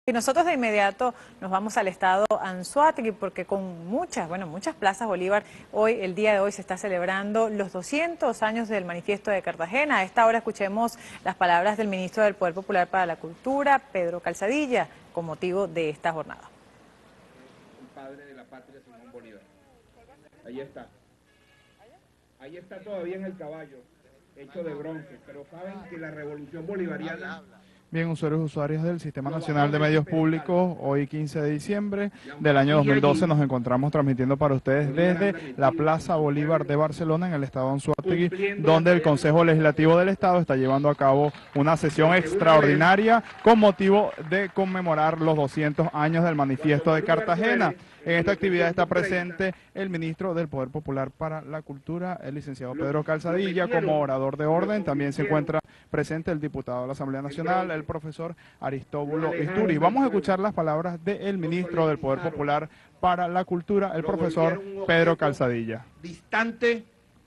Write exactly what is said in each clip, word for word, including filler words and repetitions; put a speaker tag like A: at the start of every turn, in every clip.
A: Y nosotros de inmediato nos vamos al estado Anzoátegui porque con muchas, bueno, muchas plazas Bolívar, hoy, el día de hoy se está celebrando los doscientos años del Manifiesto de Cartagena. A esta hora escuchemos las palabras del ministro del Poder Popular para la Cultura, Pedro Calzadilla, con motivo de esta jornada.
B: El padre de la patria, Simón Bolívar. Ahí está. Ahí está todavía en el caballo, hecho de bronce, pero saben que la revolución bolivariana...
C: Bien, usuarios y usuarias del Sistema Nacional de Medios Públicos, hoy quince de diciembre del año dos mil doce nos encontramos transmitiendo para ustedes desde la Plaza Bolívar de Barcelona, en el estado Anzoátegui, donde el Consejo Legislativo del Estado está llevando a cabo una sesión extraordinaria con motivo de conmemorar los doscientos años del Manifiesto de Cartagena. En esta actividad está presente el ministro del Poder Popular para la Cultura, el licenciado Pedro Calzadilla, como orador de orden. También se encuentra presente el diputado de la Asamblea Nacional, el profesor Aristóbulo Isturi. Vamos a escuchar las palabras del ministro del Poder Popular para la Cultura, el profesor Pedro Calzadilla.
B: Distante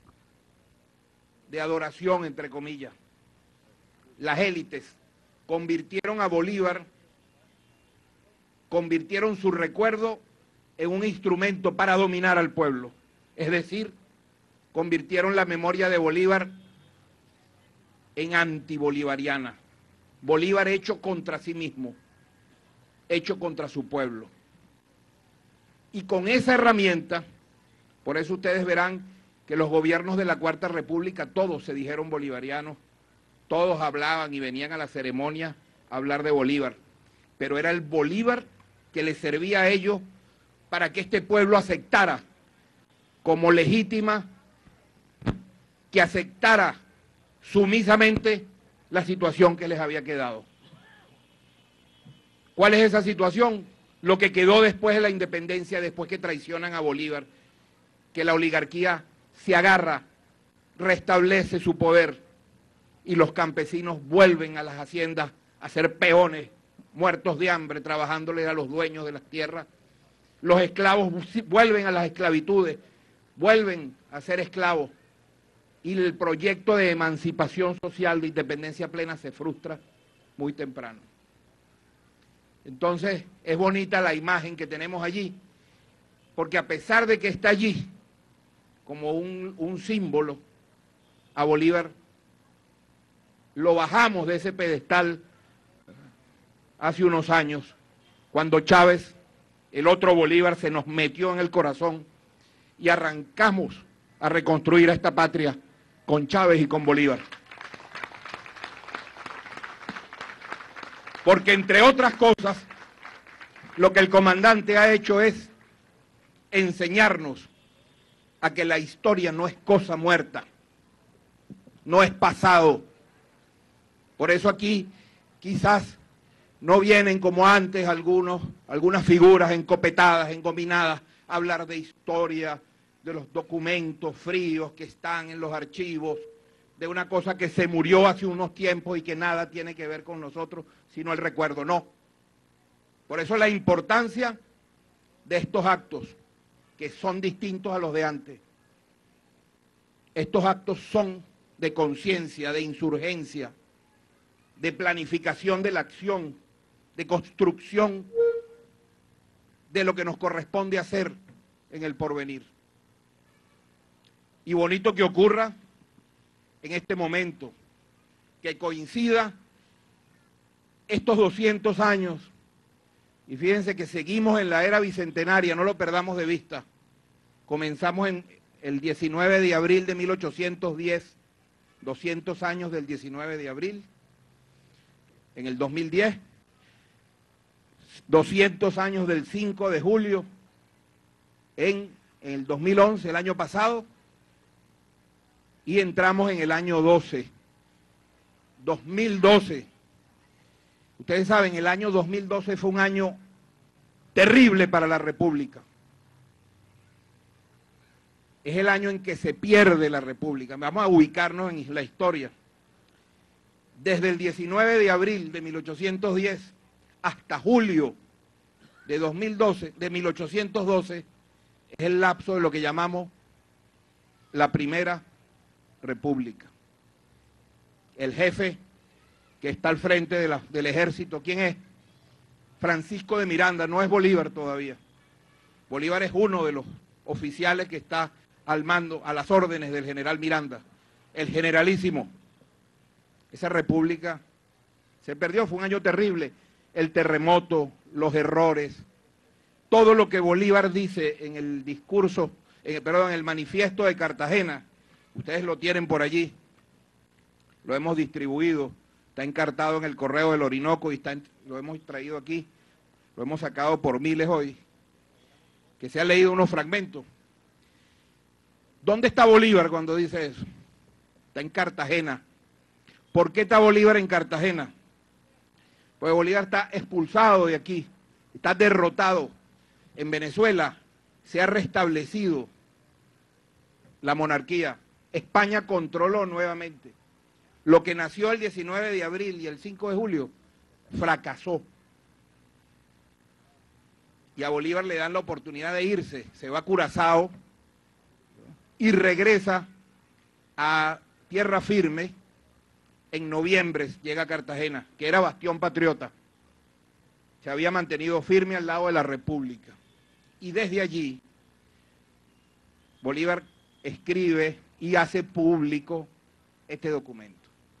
B: de adoración, entre comillas. Las élites convirtieron a Bolívar, convirtieron su recuerdo en un instrumento para dominar al pueblo. Es decir, convirtieron la memoria de Bolívar en antibolivariana. Bolívar hecho contra sí mismo, hecho contra su pueblo. Y con esa herramienta, por eso ustedes verán que los gobiernos de la Cuarta República, todos se dijeron bolivarianos, todos hablaban y venían a la ceremonia a hablar de Bolívar, pero era el Bolívar que les servía a ellos para que este pueblo aceptara como legítima, que aceptara sumisamente la situación que les había quedado. ¿Cuál es esa situación? Lo que quedó después de la independencia, después que traicionan a Bolívar, que la oligarquía se agarra, restablece su poder y los campesinos vuelven a las haciendas a ser peones, muertos de hambre, trabajándole a los dueños de las tierras. Los esclavos vuelven a las esclavitudes, vuelven a ser esclavos y el proyecto de emancipación social, de independencia plena, se frustra muy temprano. Entonces, es bonita la imagen que tenemos allí, porque a pesar de que está allí como un, un símbolo a Bolívar, lo bajamos de ese pedestal hace unos años, cuando Chávez, el otro Bolívar, se nos metió en el corazón y arrancamos a reconstruir a esta patria con Chávez y con Bolívar. Porque entre otras cosas, lo que el comandante ha hecho es enseñarnos a que la historia no es cosa muerta, no es pasado. Por eso aquí quizás no vienen como antes algunos, algunas figuras encopetadas, engominadas, a hablar de historia, de los documentos fríos que están en los archivos, de una cosa que se murió hace unos tiempos y que nada tiene que ver con nosotros, sino el recuerdo. No. Por eso la importancia de estos actos, que son distintos a los de antes. Estos actos son de conciencia, de insurgencia, de planificación de la acción, de construcción de lo que nos corresponde hacer en el porvenir. Y bonito que ocurra en este momento, que coincida estos doscientos años, y fíjense que seguimos en la era bicentenaria, no lo perdamos de vista. Comenzamos en el diecinueve de abril de mil ochocientos diez, doscientos años del diecinueve de abril, en el dos mil diez, doscientos años del cinco de julio, en, en el dos mil once, el año pasado, y entramos en el año doce, dos mil doce. Ustedes saben, el año dos mil doce fue un año terrible para la República. Es el año en que se pierde la República. Vamos a ubicarnos en la historia. Desde el diecinueve de abril de mil ochocientos diez hasta julio de dos mil doce, de mil ochocientos doce, es el lapso de lo que llamamos la Primera República. El jefe que está al frente de la, del ejército, ¿quién es? Francisco de Miranda, no es Bolívar todavía. Bolívar es uno de los oficiales que está al mando, a las órdenes del general Miranda, el generalísimo. Esa república se perdió, fue un año terrible. El terremoto, los errores, todo lo que Bolívar dice en el discurso, en, perdón, en el manifiesto de Cartagena, ustedes lo tienen por allí, lo hemos distribuido, está encartado en el correo del Orinoco y está en, lo hemos traído aquí, lo hemos sacado por miles hoy, que se han leído unos fragmentos. ¿Dónde está Bolívar cuando dice eso? Está en Cartagena. ¿Por qué está Bolívar en Cartagena? Pues Bolívar está expulsado de aquí, está derrotado. En Venezuela se ha restablecido la monarquía. España controló nuevamente. Lo que nació el diecinueve de abril y el cinco de julio fracasó. Y a Bolívar le dan la oportunidad de irse. Se va a Curazao y regresa a tierra firme. En noviembre llega a Cartagena, que era bastión patriota. Se había mantenido firme al lado de la República. Y desde allí, Bolívar escribe y hace público este documento.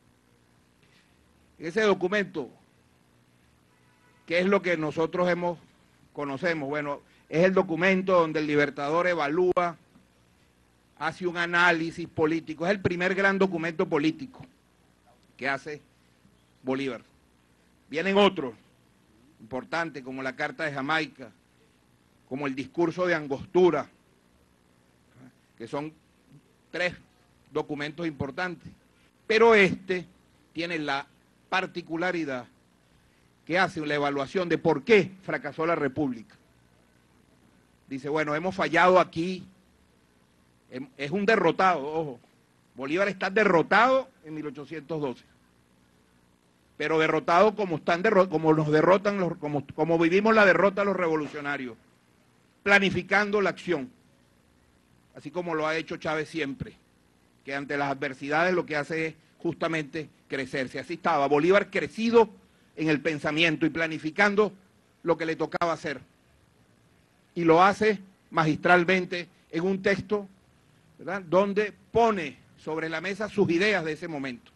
B: Ese documento, ¿qué es lo que nosotros hemos, conocemos? Bueno, es el documento donde el Libertador evalúa, hace un análisis político. Es el primer gran documento político que hace Bolívar. Vienen otros importantes, como la Carta de Jamaica, como el discurso de Angostura, que son tres documentos importantes. Pero este tiene la particularidad que hace la evaluación de por qué fracasó la República. Dice, bueno, hemos fallado aquí, es un derrotado, ojo. Bolívar está derrotado en mil ochocientos doce, pero derrotado como, están derro como nos derrotan, los, como, como vivimos la derrota los revolucionarios, planificando la acción, así como lo ha hecho Chávez siempre, que ante las adversidades lo que hace es justamente crecerse. Así estaba Bolívar, crecido en el pensamiento y planificando lo que le tocaba hacer, y lo hace magistralmente en un texto, ¿verdad?, donde pone sobre la mesa sus ideas de ese momento.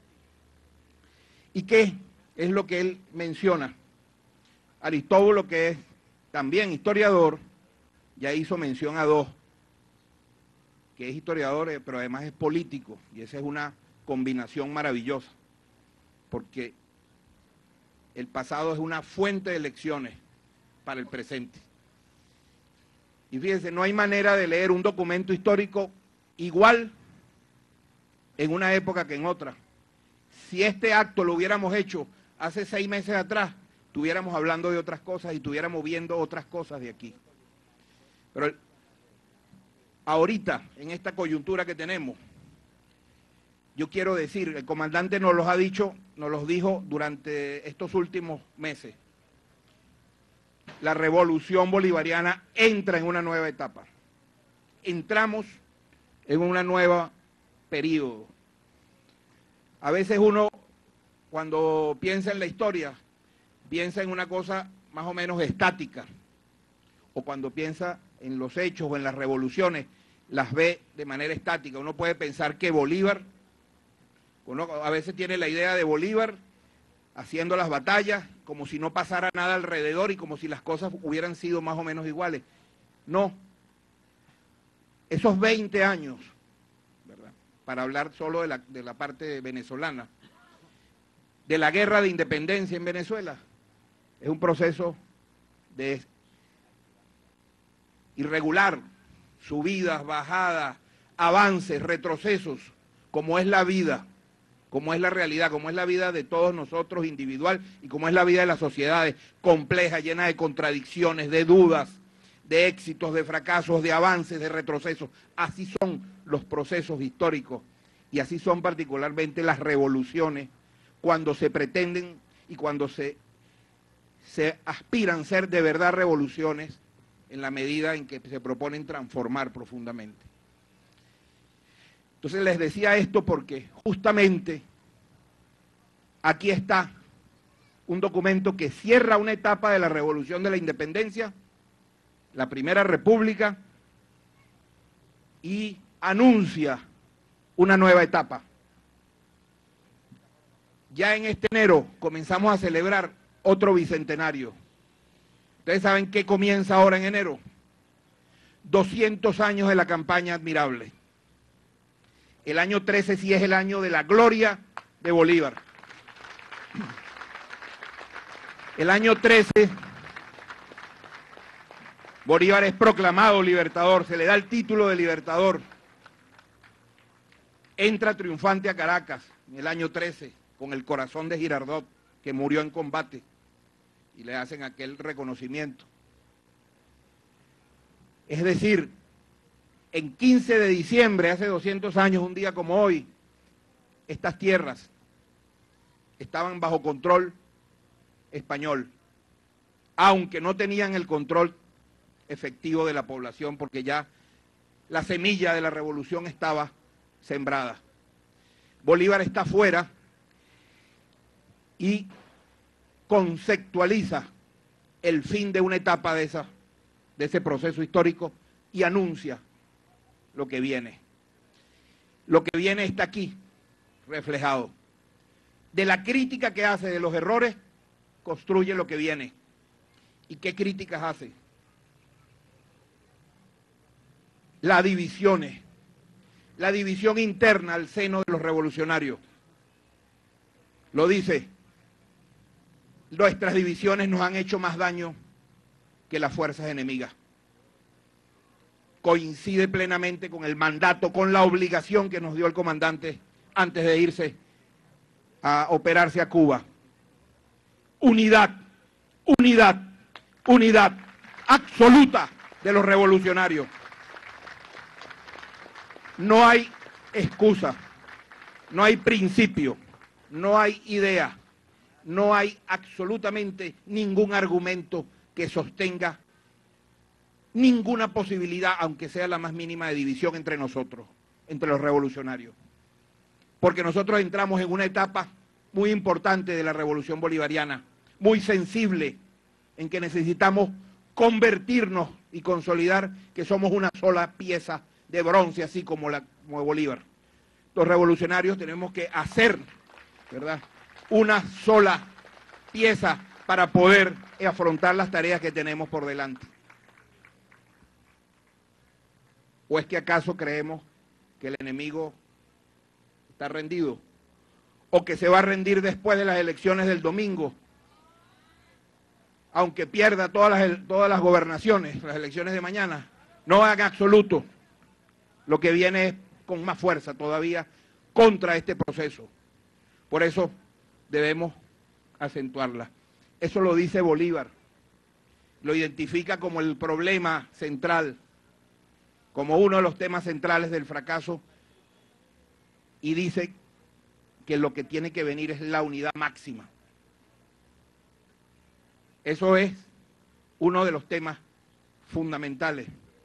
B: ¿Y qué es lo que él menciona? Aristóbulo, que es también historiador, ya hizo mención a dos, que es historiador, pero además es político, y esa es una combinación maravillosa, porque el pasado es una fuente de lecciones para el presente. Y fíjense, no hay manera de leer un documento histórico igual en una época que en otra. Si este acto lo hubiéramos hecho hace seis meses atrás, estuviéramos hablando de otras cosas y estuviéramos viendo otras cosas de aquí. Pero ahorita, en esta coyuntura que tenemos, yo quiero decir, el comandante nos los ha dicho, nos los dijo durante estos últimos meses, la revolución bolivariana entra en una nueva etapa. Entramos en una nueva periodo. A veces uno, cuando piensa en la historia, piensa en una cosa más o menos estática, o cuando piensa en los hechos o en las revoluciones, las ve de manera estática. Uno puede pensar que Bolívar, uno a veces tiene la idea de Bolívar haciendo las batallas como si no pasara nada alrededor y como si las cosas hubieran sido más o menos iguales. No. Esos veinte años, ¿verdad?, para hablar solo de la, de la parte venezolana, de la guerra de independencia en Venezuela, es un proceso de irregular, subidas, bajadas, avances, retrocesos, como es la vida, como es la realidad, como es la vida de todos nosotros individual y como es la vida de las sociedades, compleja, llena de contradicciones, de dudas, de éxitos, de fracasos, de avances, de retrocesos. Así son los procesos históricos y así son particularmente las revoluciones cuando se pretenden y cuando se, se aspiran a ser de verdad revoluciones en la medida en que se proponen transformar profundamente. Entonces les decía esto porque justamente aquí está un documento que cierra una etapa de la revolución de la independencia, la primera república, y anuncia una nueva etapa. Ya en este enero comenzamos a celebrar otro bicentenario. Ustedes saben qué comienza ahora en enero. doscientos años de la campaña admirable. El año trece sí es el año de la gloria de Bolívar. El año trece, Bolívar es proclamado libertador, se le da el título de libertador. Entra triunfante a Caracas en el año trece, con el corazón de Girardot, que murió en combate, y le hacen aquel reconocimiento. Es decir, en quince de diciembre, hace doscientos años, un día como hoy, estas tierras estaban bajo control español, aunque no tenían el control efectivo de la población, porque ya la semilla de la revolución estaba sembrada. Bolívar está fuera y conceptualiza el fin de una etapa de, esa, de ese proceso histórico y anuncia lo que viene. Lo que viene está aquí, reflejado. De la crítica que hace de los errores, construye lo que viene. ¿Y qué críticas hace? Las divisiones, la división interna al seno de los revolucionarios. Lo dice, nuestras divisiones nos han hecho más daño que las fuerzas enemigas. Coincide plenamente con el mandato, con la obligación que nos dio el comandante antes de irse a operarse a Cuba. Unidad, unidad, unidad absoluta de los revolucionarios. No hay excusa, no hay principio, no hay idea, no hay absolutamente ningún argumento que sostenga ninguna posibilidad, aunque sea la más mínima, de división entre nosotros, entre los revolucionarios. Porque nosotros entramos en una etapa muy importante de la revolución bolivariana, muy sensible, en que necesitamos convertirnos y consolidar que somos una sola pieza de bronce, así como, la, como Bolívar. Los revolucionarios tenemos que hacer, ¿verdad?, una sola pieza para poder afrontar las tareas que tenemos por delante. ¿O es que acaso creemos que el enemigo está rendido? ¿O que se va a rendir después de las elecciones del domingo? Aunque pierda todas las, todas las gobernaciones, las elecciones de mañana. No en absoluto. Lo que viene es con más fuerza todavía contra este proceso. Por eso debemos acentuarla. Eso lo dice Bolívar. Lo identifica como el problema central, como uno de los temas centrales del fracaso, y dice que lo que tiene que venir es la unidad máxima. Eso es uno de los temas fundamentales.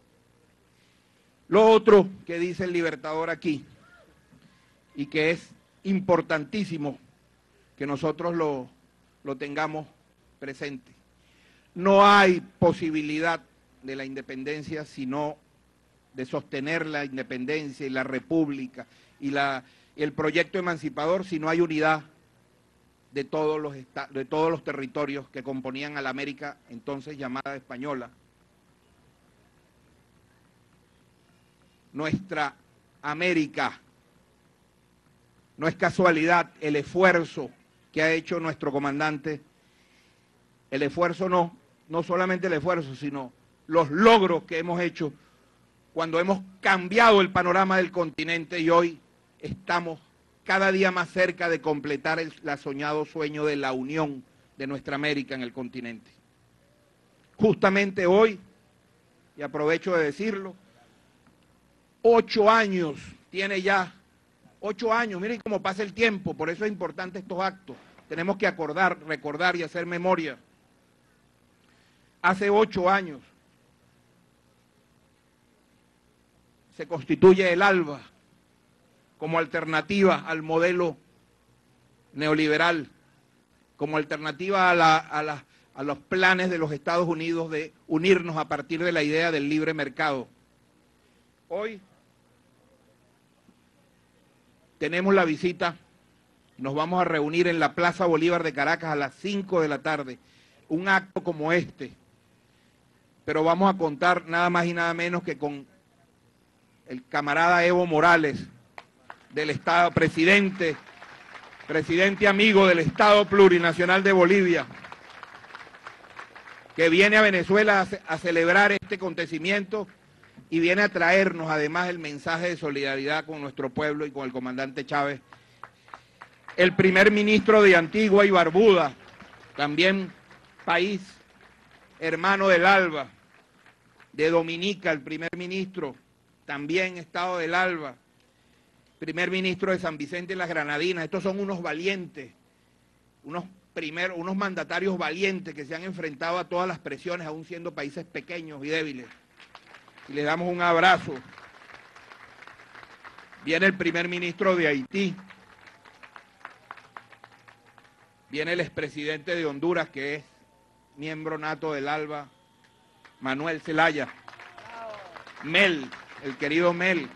B: Lo otro que dice el Libertador aquí, y que es importantísimo que nosotros lo, lo tengamos presente: no hay posibilidad de la independencia sino de sostener la independencia y la república y la, el proyecto emancipador si no hay unidad de todos los, de todos los territorios que componían a la América entonces llamada española. Nuestra América, no es casualidad el esfuerzo que ha hecho nuestro comandante, el esfuerzo no, no solamente el esfuerzo, sino los logros que hemos hecho cuando hemos cambiado el panorama del continente y hoy estamos cada día más cerca de completar el, el soñado sueño de la unión de nuestra América en el continente. Justamente hoy, y aprovecho de decirlo, ocho años tiene ya, ocho años, miren cómo pasa el tiempo, por eso es importante estos actos. Tenemos que acordar, recordar y hacer memoria. Hace ocho años se constituye el ALBA como alternativa al modelo neoliberal como alternativa a, la, a, la, a los planes de los Estados Unidos de unirnos a partir de la idea del libre mercado. Hoy tenemos la visita, nos vamos a reunir en la Plaza Bolívar de Caracas a las cinco de la tarde, un acto como este, pero vamos a contar nada más y nada menos que con el camarada Evo Morales, del Estado, presidente, presidente amigo del Estado Plurinacional de Bolivia, que viene a Venezuela a, a celebrar este acontecimiento y viene a traernos además el mensaje de solidaridad con nuestro pueblo y con el comandante Chávez. El primer ministro de Antigua y Barbuda, también país hermano del ALBA, de Dominica, el primer ministro, también Estado del ALBA, primer ministro de San Vicente y las Granadinas. Estos son unos valientes, unos, primer, unos mandatarios valientes que se han enfrentado a todas las presiones, aún siendo países pequeños y débiles. Y les damos un abrazo. Viene el primer ministro de Haití, viene el expresidente de Honduras, que es miembro nato del ALBA, Manuel Zelaya, Mel, el querido Mel.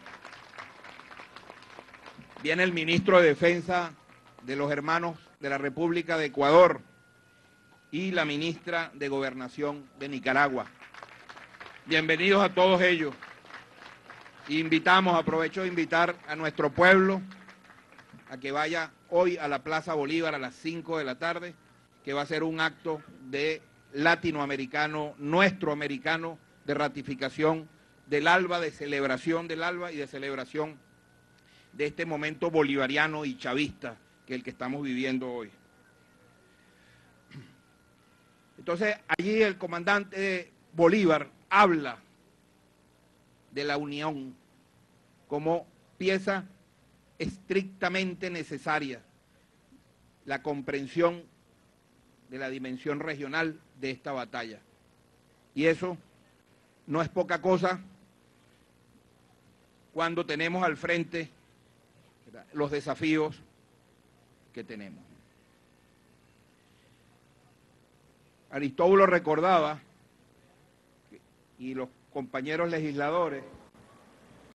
B: Viene el ministro de Defensa de los hermanos de la República de Ecuador y la ministra de Gobernación de Nicaragua. Bienvenidos a todos ellos. Invitamos, aprovecho de invitar a nuestro pueblo a que vaya hoy a la Plaza Bolívar a las cinco de la tarde, que va a ser un acto de latinoamericano, nuestro americano, de ratificación del ALBA, de celebración del ALBA y de celebración de este momento bolivariano y chavista que es el que estamos viviendo hoy. Entonces, allí el comandante Bolívar habla de la unión como pieza estrictamente necesaria, la comprensión de la dimensión regional de esta batalla. Y eso no es poca cosa cuando tenemos al frente los desafíos que tenemos. Aristóbulo recordaba, y los compañeros legisladores,